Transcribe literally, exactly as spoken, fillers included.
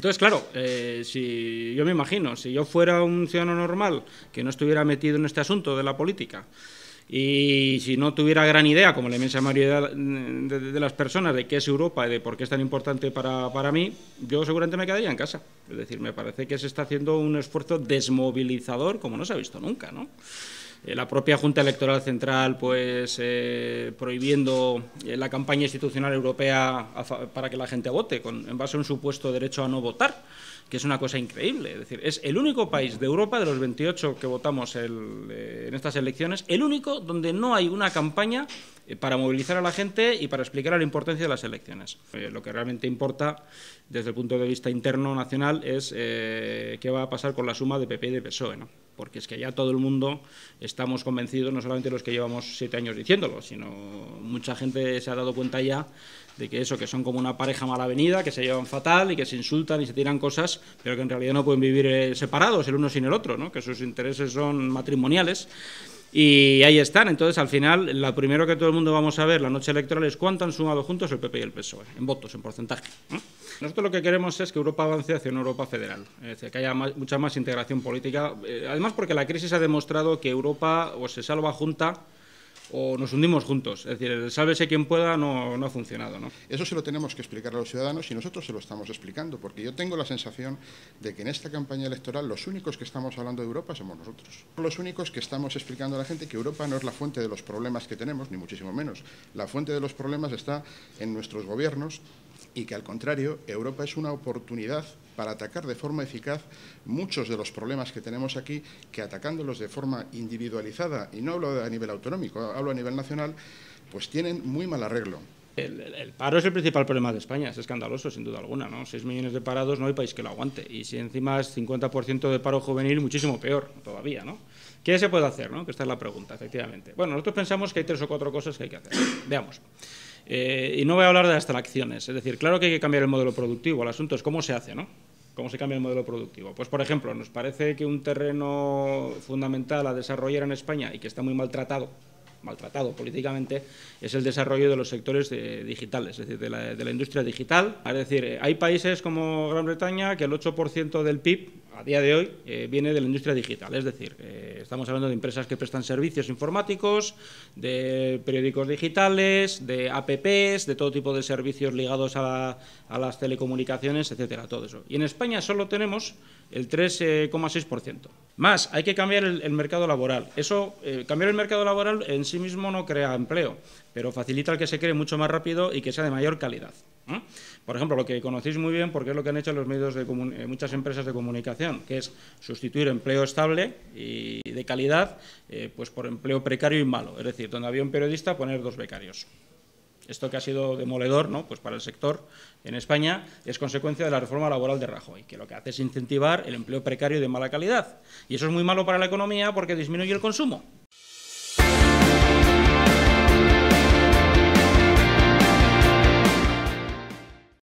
Entonces, claro, eh, si yo me imagino, si yo fuera un ciudadano normal que no estuviera metido en este asunto de la política y si no tuviera gran idea, como la inmensa mayoría de, de, de las personas, de qué es Europa y de por qué es tan importante para, para mí, yo seguramente me quedaría en casa. Es decir, me parece que se está haciendo un esfuerzo desmovilizador como no se ha visto nunca, ¿no? La propia Junta Electoral Central pues eh, prohibiendo la campaña institucional europea para que la gente vote con, en base a un supuesto derecho a no votar, que es una cosa increíble. Es decir, es el único país de Europa, de los veintiocho que votamos el, eh, en estas elecciones, el único donde no hay una campaña eh, para movilizar a la gente y para explicar la importancia de las elecciones. Eh, lo que realmente importa desde el punto de vista interno nacional es eh, qué va a pasar con la suma de P P y de P S O E, ¿no? Porque es que ya todo el mundo estamos convencidos, no solamente los que llevamos siete años diciéndolo, sino mucha gente se ha dado cuenta ya de que eso, que son como una pareja mal avenida, que se llevan fatal y que se insultan y se tiran cosas, pero que en realidad no pueden vivir eh, separados el uno sin el otro, ¿no? Que sus intereses son matrimoniales. Y ahí están. Entonces, al final, lo primero que todo el mundo vamos a ver la noche electoral es cuánto han sumado juntos el P P y el P S O E, en votos, en porcentaje, ¿no? Nosotros lo que queremos es que Europa avance hacia una Europa federal, es decir, que haya más, mucha más integración política, eh, además porque la crisis ha demostrado que Europa o se salva junta o nos hundimos juntos. Es decir, el sálvese quien pueda no, no ha funcionado, ¿no? Eso se lo tenemos que explicar a los ciudadanos y nosotros se lo estamos explicando, porque yo tengo la sensación de que en esta campaña electoral los únicos que estamos hablando de Europa somos nosotros. Los únicos que estamos explicando a la gente que Europa no es la fuente de los problemas que tenemos, ni muchísimo menos. La fuente de los problemas está en nuestros gobiernos y que, al contrario, Europa es una oportunidad para atacar de forma eficaz muchos de los problemas que tenemos aquí, que atacándolos de forma individualizada, y no hablo a nivel autonómico, hablo a nivel nacional, pues tienen muy mal arreglo. El, el, el paro es el principal problema de España, es escandaloso, sin duda alguna, ¿no? seis millones de parados, no hay país que lo aguante. Y si encima es cincuenta por ciento de paro juvenil, muchísimo peor todavía, ¿no? ¿Qué se puede hacer, no? Que esta es la pregunta, efectivamente. Bueno, nosotros pensamos que hay tres o cuatro cosas que hay que hacer. Veamos. Eh, y no voy a hablar de abstracciones, es decir, claro que hay que cambiar el modelo productivo, el asunto es cómo se hace, ¿no? ¿Cómo se cambia el modelo productivo? Pues, por ejemplo, nos parece que un terreno fundamental a desarrollar en España y que está muy maltratado, maltratado políticamente, es el desarrollo de los sectores de, digitales, es decir, de la, de la industria digital. Es decir, hay países como Gran Bretaña que el ocho por ciento del P I B a día de hoy eh, viene de la industria digital, es decir, eh, estamos hablando de empresas que prestan servicios informáticos, de periódicos digitales, de apps, de todo tipo de servicios ligados a, la, a las telecomunicaciones, etcétera, todo eso. Y en España solo tenemos el tres coma seis por ciento. Más, hay que cambiar el, el mercado laboral. Eso, eh, cambiar el mercado laboral en sí mismo no crea empleo, pero facilita el que se cree mucho más rápido y que sea de mayor calidad, ¿eh? Por ejemplo, lo que conocéis muy bien, porque es lo que han hecho los medios de eh, muchas empresas de comunicación, que es sustituir empleo estable y de calidad eh, pues por empleo precario y malo. Es decir, donde había un periodista, poner dos becarios. Esto que ha sido demoledor, ¿no? Pues para el sector en España es consecuencia de la reforma laboral de Rajoy, que lo que hace es incentivar el empleo precario y de mala calidad. Y eso es muy malo para la economía porque disminuye el consumo.